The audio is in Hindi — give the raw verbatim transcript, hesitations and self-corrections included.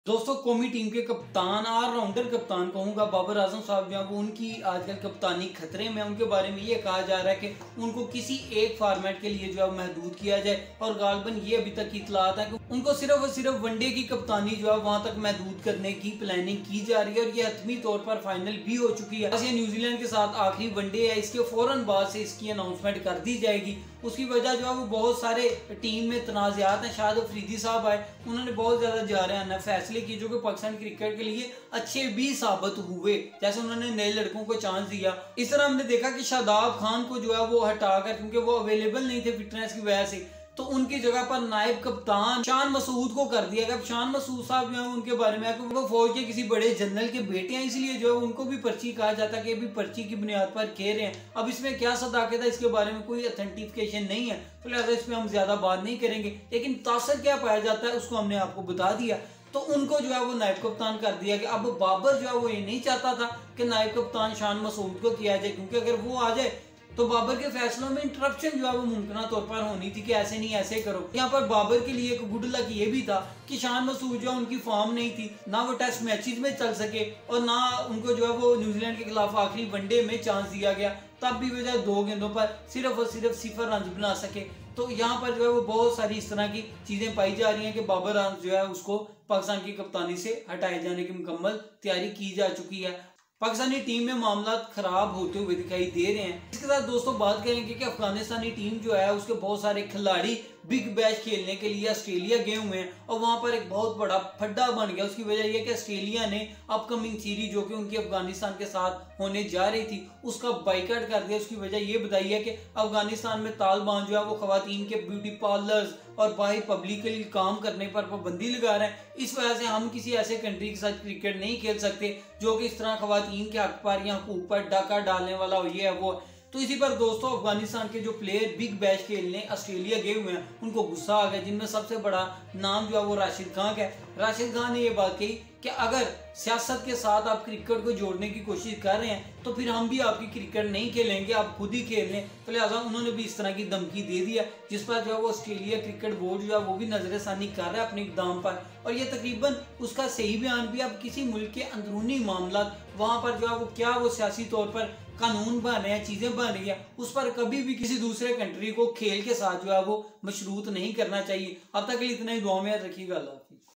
दोस्तों कौमी टीम के कप्तान ऑलराउंडर कप्तान कहूंगा बाबर आजम साहब जो है वो उनकी आजकल कप्तानी खतरे में। उनके बारे में ये कहा जा रहा है कि उनको किसी एक फॉर्मेट के लिए जो है महदूद किया जाए और गालबन ये अभी तक की इतलात है कि उनको सिर्फ और सिर्फ वनडे की कप्तानी जो है वहां तक महदूद करने की प्लानिंग की जा रही है और ये हतमी तौर पर फाइनल भी हो चुकी है। न्यूजीलैंड के साथ आखिरी वनडे है, इसके फौरन बाद से इसकी अनाउंसमेंट कर दी जाएगी। उसकी वजह जो है वो बहुत सारे टीम में तनाज़ात हैं। शाहिद अफरीदी साहब आए, उन्होंने बहुत ज्यादा जा रहे हैं फैसले किए जो कि पाकिस्तान क्रिकेट के लिए अच्छे भी साबित हुए, जैसे उन्होंने नए लड़कों को चांस दिया। इस तरह हमने देखा कि शादाब खान को जो है वो हटाकर, क्योंकि वो अवेलेबल नहीं थे फिटनेस की वजह से, तो उनकी जगह पर नायब कप्तान शान मसूद को कर दिया गया। शान मसूद साहब जो है उनके बारे में है वो फौज के किसी बड़े जनरल के बेटे हैं, इसलिए जो है उनको भी पर्ची कहा जाता है कि अभी पर्ची की बुनियाद पर खेल रहे हैं। अब इसमें क्या सदाकत है इसके बारे में कोई अथेंटिफिकेशन नहीं है, तो लिहाजा इस पर हम ज्यादा बात नहीं करेंगे। लेकिन तासर क्या पाया जाता है उसको हमने आपको बता दिया। तो उनको जो है वो नायब कप्तान कर दिया गया। अब बाबर जो है वो ये नहीं चाहता था कि नायब कप्तान शान मसूद को किया जाए, क्योंकि अगर वो आ जाए तो बाबर के फैसलों में इंटरप्शन जो है वो मुमकिन तौर पर होनी थी कि ऐसे नहीं ऐसे करो। यहाँ पर बाबर के लिए एक गुड लक ये भी था कि शान मसूद जो है उनकी फॉर्म नहीं थी, ना वो टेस्ट मैचेस में चल सके और ना उनको जो है वो न्यूजीलैंड के खिलाफ आखिरी वनडे में चांस दिया गया, तब भी वजह दो गेंदों पर सिर्फ और सिर्फ सिफर रन बना सके। तो यहाँ पर जो है वो बहुत सारी इस तरह की चीजें पाई जा रही हैं कि बाबर आजम जो है उसको पाकिस्तान की कप्तानी से हटाए जाने की मुकम्मल तैयारी की जा चुकी है। पाकिस्तानी टीम में मामला खराब होते हुए दिखाई दे रहे हैं। इसके साथ दोस्तों बात करेंगे कि अफगानिस्तानी टीम जो है उसके बहुत सारे खिलाड़ी बिग बैश खेलने के लिए ऑस्ट्रेलिया गए हुए हैं और वहां पर एक बहुत बड़ा फड्डा बन गया। उसकी वजह यह कि ऑस्ट्रेलिया ने अपकमिंग सीरीज जो कि उनकी अफगानिस्तान के साथ होने जा रही थी उसका बाइकआउट कर दिया। उसकी वजह यह बताई है कि अफगानिस्तान में तालिबान जो है वो खवातीन के ब्यूटी पार्लर्स और बाहर पब्लिकली काम करने पर पाबंदी लगा रहे हैं। इस वजह से हम किसी ऐसे कंट्री के साथ क्रिकेट नहीं खेल सकते जो कि इस तरह खवातीन के हक पर या हकूक पर डाका डालने वाला हो, ये है वो। तो इसी पर दोस्तों अफगानिस्तान के जो प्लेयर बिग बैश खेलने ऑस्ट्रेलिया गए हुए हैं उनको गुस्सा आ गया, जिनमें सबसे बड़ा नाम जो है वो राशिद खान का है। राशिद खान ने यह बात कही कि अगर सियासत के साथ आप क्रिकेट को जोड़ने की कोशिश कर रहे हैं तो फिर हम भी आपकी क्रिकेट नहीं खेलेंगे, आप खुद ही खेल लें। तो लिहाजा उन्होंने भी इस तरह की धमकी दे दिया, जिस पर जो है वो ऑस्ट्रेलिया क्रिकेट बोर्ड जो है वो भी नजरसानी कर रहा है अपने इकदाम पर। और ये तकरीबन उसका सही बयान भी। अब किसी मुल्क के अंदरूनी मामला वहां पर जो है वो क्या वो सियासी तौर पर कानून बन रहे हैं, चीजें बन रही है, उस पर कभी भी किसी दूसरे कंट्री को खेल के साथ जो है वो मशरूत नहीं करना चाहिए। अब तक के लिए इतना ही, दुआ में याद रखिएगा। अल्लाह।